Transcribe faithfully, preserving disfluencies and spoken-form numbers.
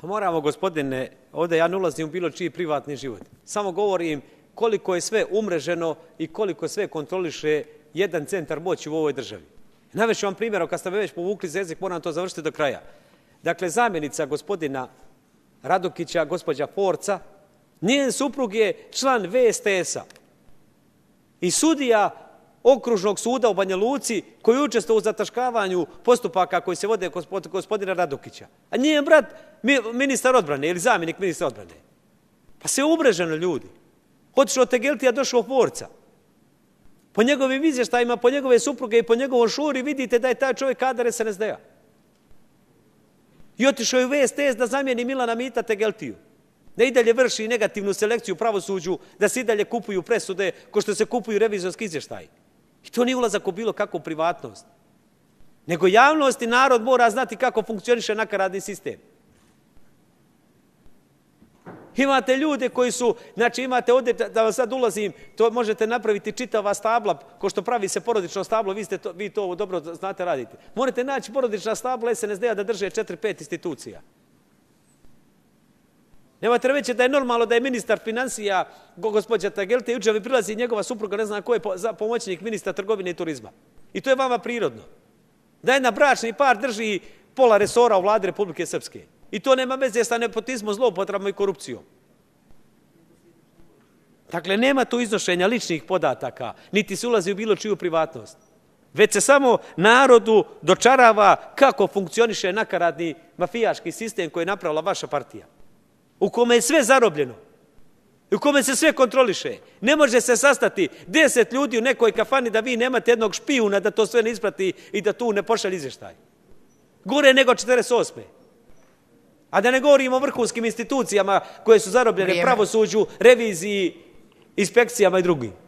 Pa moramo, gospodine, ovdje ja ne ulazim u bilo čiji privatni život. Samo govorim koliko je sve umreženo i koliko sve kontroliše jedan centar moći u ovoj državi. Navešću vam primjer, kad ste me već povukli za jezik, moram to završiti do kraja. Dakle, zamjenica gospodina Radokića, gospođa Porca, njen suprug je član V S T S-a i sudija Okružnog suda u Banja Luci koji učestvuje u zataškavanju postupaka koji se vode kod gospodina Radokića. A njen brat ministar odbrane ili zamjenik ministra odbrane. Pa se umreženo, ljudi. Otišao od Tegeltija, došao Porca. Po njegovim izvještajima, po njegove supruge i po njegovom šuri vidite da je taj čovjek kadar S N S D-a. I otišao je u V S T S da zamijeni Milana Mita Tegeltiju. Da i dalje vrši negativnu selekciju u pravosuđu, da se i dalje kupuju presude ko što se kupuju revizorski izvještaji. I to nije ulazak u bilo kakvu privatnost. Nego javnost i narod mora znati kako funkcioniše nakaradni sistem. Imate ljude koji su, znači imate ovdje, da vam sad ulazim, to možete napraviti čitava stabla, ko što pravi se porodično stablo, vi, ste to, vi to dobro znate raditi. Morate naći porodična stabla S N S D-a da drže četiri pet institucija. Nemate reći da je normalno da je ministar financija, gospođa Tegeltija, jučer mi prilazi njegova supruga, ne znam ko je pomoćnik ministra trgovine i turizma. I to je vama prirodno. Da jedna bračni par drži pola resora u vladi Republike Srpske. I to nema veze sa nepotizmom, zloupotrebom i korupcijom. Dakle, nema tu iznošenja ličnih podataka, niti se ulazi u bilo čiju privatnost. Već se samo narodu dočarava kako funkcioniše nakaradni mafijaški sistem koji je napravila vaša partija. U kome je sve zarobljeno. U kome se sve kontroliše. Ne može se sastati deset ljudi u nekoj kafani da vi nemate jednog špijuna da to sve ne isprati i da tu ne pošalje izvještaj. Gore nego četrdeset osme. A da ne govorimo o vrhunskim institucijama koje su zarobljene pravosuđu, reviziji, inspekcijama i drugim.